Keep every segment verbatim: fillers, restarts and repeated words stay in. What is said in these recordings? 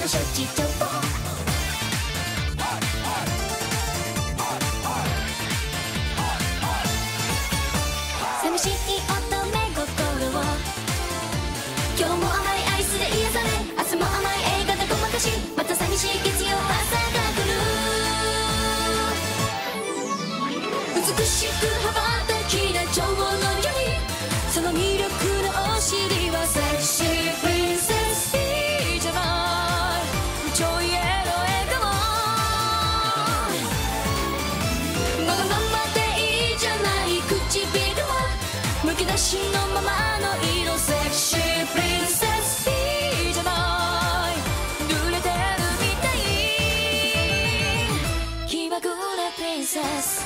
の承知情報。寂しい乙女心を今日も甘いアイスで癒され、明日も甘い映画でごまかし、また寂しい月曜朝が来る。美しく羽ばたきな蝶のように、その魅力のお尻はセクシープリンセス。いいじゃないちょいエロ笑顔、わがままでいいじゃない唇はむき出しのままの色、セクシープリンセス。いいじゃない濡れてるみたい気まぐれプリンセス。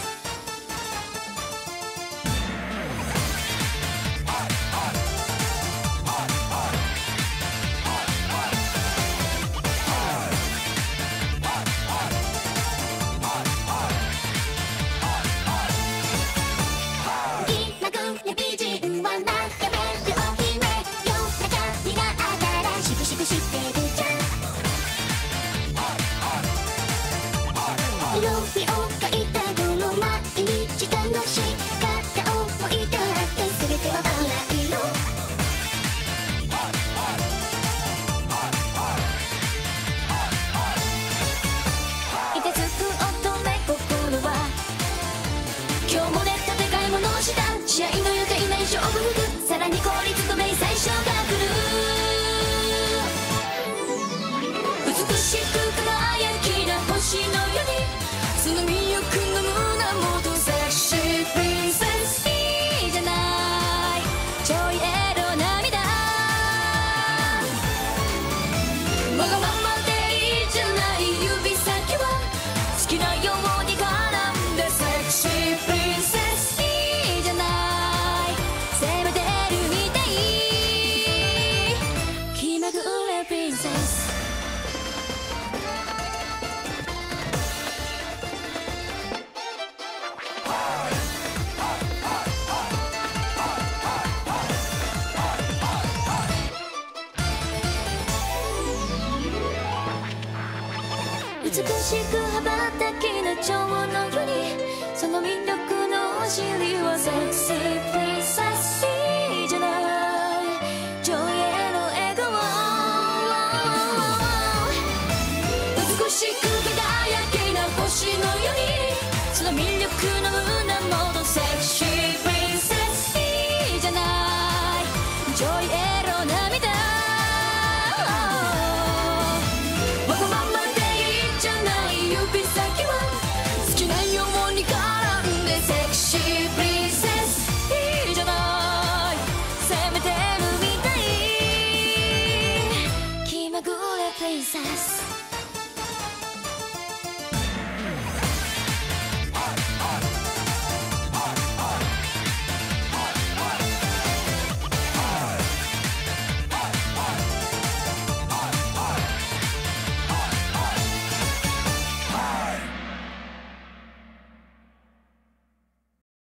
色味を描いたこの毎日楽しかった思い出だって全てはバラ色。いてつく乙女心は今日もね立て替え物をした、試合の予定ない勝負服、さらに効率と明細書が来る。美しく輝きな星のように、その魅力の胸元セクシープリンセス。いいじゃないちょいエロ涙、わがままでいいじゃない指先は好きなように絡んで、セクシープリンセス。いいじゃない攻めてるみたい気まぐれプリンセス。美しく羽ばたきな蝶のように、その魅力のお尻はセクシープリンセス。いいじゃないちょいエロ笑顔、美しく輝きな星のように、その魅力の胸元セクシープリンセス。いいじゃないちょいエロ涙、指先は好きなように絡んで、セクシープリンセス。いいじゃない攻めてるみたい気まぐれプリンセス。